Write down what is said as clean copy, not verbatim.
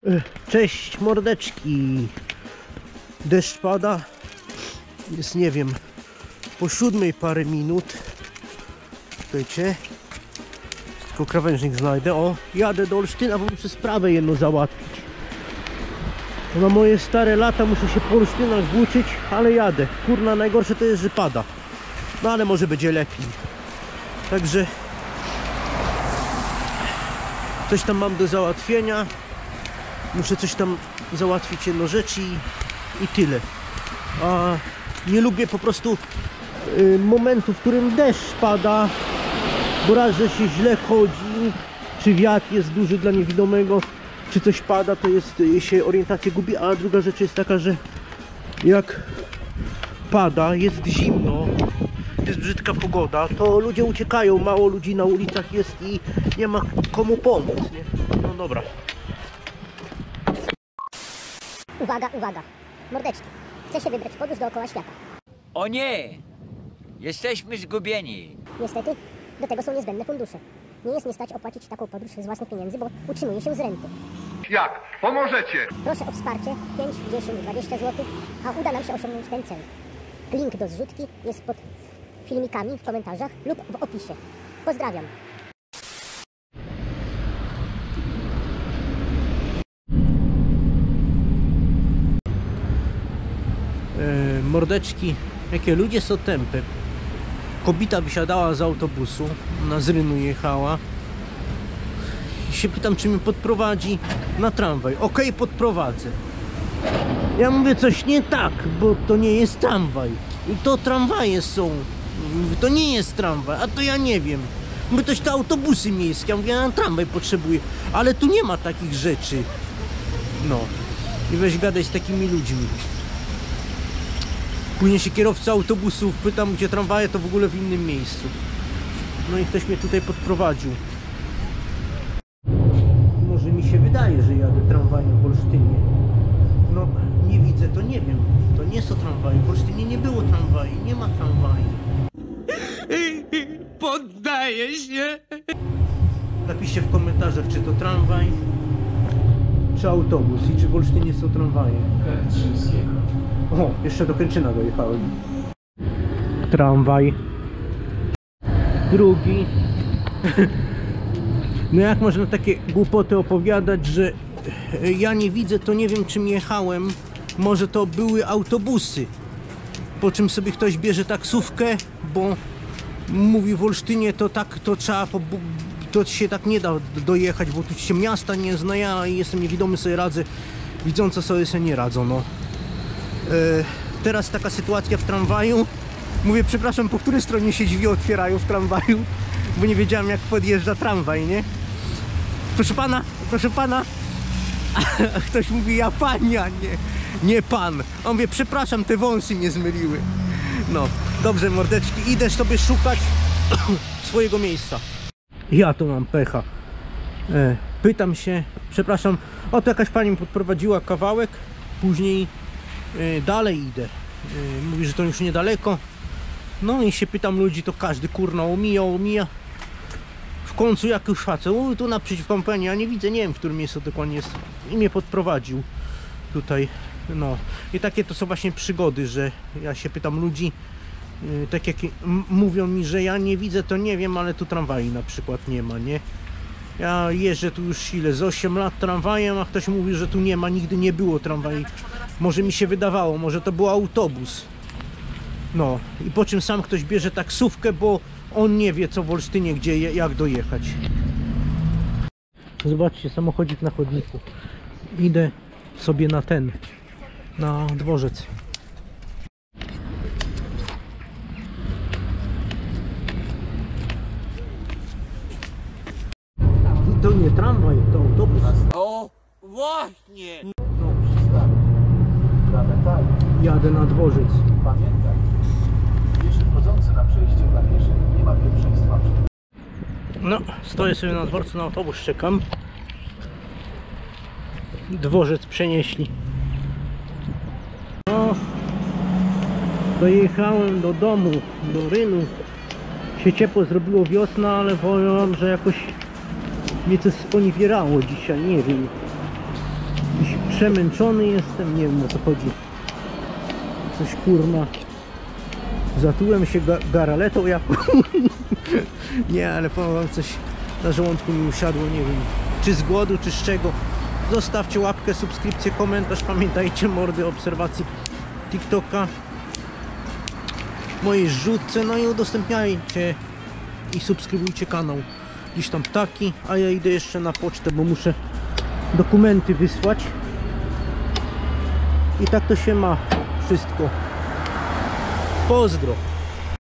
Cześć mordeczki. Deszcz pada. Jest, nie wiem, po 7 parę minut. Wiecie, tylko krawężnik znajdę. O, jadę do Olsztyna, bo muszę sprawę jedną załatwić. Na moje stare lata muszę się po Olsztynach włóczyć, ale jadę. Kurna, najgorsze to jest, że pada. No ale może będzie lepiej. Także coś tam mam do załatwienia. Muszę coś tam załatwić, jedno rzeczy i tyle. A nie lubię po prostu momentu, w którym deszcz pada, bo raz, że się źle chodzi, czy wiatr jest duży dla niewidomego, czy coś pada, to jest, się orientację gubi, a druga rzecz jest taka, że jak pada, jest zimno, jest brzydka pogoda, to ludzie uciekają, mało ludzi na ulicach jest i nie ma komu pomóc, nie? No dobra. Uwaga, uwaga! Mordeczki, chcę się wybrać w podróż dookoła świata. O nie! Jesteśmy zgubieni. Niestety, do tego są niezbędne fundusze. Nie jest mnie stać opłacić taką podróż z własnych pieniędzy, bo utrzymuję się z renty. Jak? Pomożecie! Proszę o wsparcie 5, 10, 20 zł, a uda nam się osiągnąć ten cel. Link do zrzutki jest pod filmikami w komentarzach lub w opisie. Pozdrawiam! Mordeczki, jakie ludzie są tępe. Kobieta wysiadała z autobusu, na z Rynu jechała i się pytam, czy mnie podprowadzi na tramwaj. Okej, podprowadzę. Ja mówię, coś nie tak, bo to nie jest tramwaj i to tramwaje są. Mówię, to nie jest tramwaj, a to ja nie wiem. Mówię, toś te autobusy miejskie. Ja mówię, ja na tramwaj potrzebuję, ale tu nie ma takich rzeczy. No i weź gadaj z takimi ludźmi. Później się kierowca autobusów pytam, gdzie tramwaje, to w ogóle w innym miejscu. No i ktoś mnie tutaj podprowadził. Może mi się wydaje, że jadę tramwajem w Olsztynie. No nie widzę, to nie wiem. To nie są tramwaje. W Olsztynie nie było tramwaji, nie ma tramwaji. Poddaję się. Napiszcie w komentarzach, czy to tramwaj, czy autobus i czy w Olsztynie są tramwaje. O, jeszcze do Kęczyna dojechałem. Tramwaj. Drugi. No jak można takie głupoty opowiadać, że ja nie widzę, to nie wiem, czym jechałem. Może to były autobusy. Po czym sobie ktoś bierze taksówkę, bo mówi w Olsztynie to tak, to trzeba, to się tak nie da dojechać, bo tu się miasta nie zna, ja jestem niewidomy, sobie radzę, widząco sobie nie radzą, no. Teraz taka sytuacja w tramwaju. Mówię, przepraszam, po której stronie się drzwi otwierają w tramwaju, bo nie wiedziałem, jak podjeżdża tramwaj, nie? Proszę pana, proszę pana. A ktoś mówi, ja pani, a nie pan. On mówi, przepraszam, te wąsy mnie zmyliły. No, dobrze mordeczki, idę sobie szukać swojego miejsca. Ja tu mam pecha. Pytam się, przepraszam, oto jakaś pani mi podprowadziła kawałek, później dalej idę. Mówi, że to już niedaleko. No i się pytam ludzi, to każdy kurna omija. W końcu jak już facet, tu naprzeciwko pani, ja nie widzę, nie wiem, w którym miejscu dokładnie jest. I mnie podprowadził tutaj. No i takie to są właśnie przygody, że ja się pytam ludzi, tak jak mówią mi, że ja nie widzę, to nie wiem, ale tu tramwaju na przykład nie ma, nie? Ja jeżdżę tu już ile, z 8 lat tramwajem, a ktoś mówi, że tu nie ma, nigdy nie było tramwaju. Może mi się wydawało, może to był autobus. No i po czym sam ktoś bierze taksówkę, bo on nie wie, co w Olsztynie, gdzie, jak dojechać. Zobaczcie, samochodzik na chodniku. Idę sobie na dworzec. To nie tramwaj, to autobus. O, właśnie! No, jadę na dworzec. Pamiętaj, pieszy wchodzący na przejście dla pieszych nie ma pierwszeństwa. No, stoję sobie na dworcu, na autobus czekam. Dworzec przenieśli. No, dojechałem do domu, do Rynu. Się ciepło zrobiło, wiosna, ale powiem wam, że jakoś mnie coś sponiewierało dzisiaj, nie wiem. Przemęczony jestem, nie wiem o co chodzi. Coś kurna. Zatrułem się garaletą jakąś. Nie, ale powiem wam, coś na żołądku mi usiadło, nie wiem. Czy z głodu, czy z czego. Zostawcie łapkę, subskrypcję, komentarz. Pamiętajcie, mordy, obserwacji TikToka. Mojej rzutce, no i udostępniajcie i subskrybujcie kanał. Gdzieś tam taki, a ja idę jeszcze na pocztę, bo muszę dokumenty wysłać. I tak to się ma wszystko. Pozdro.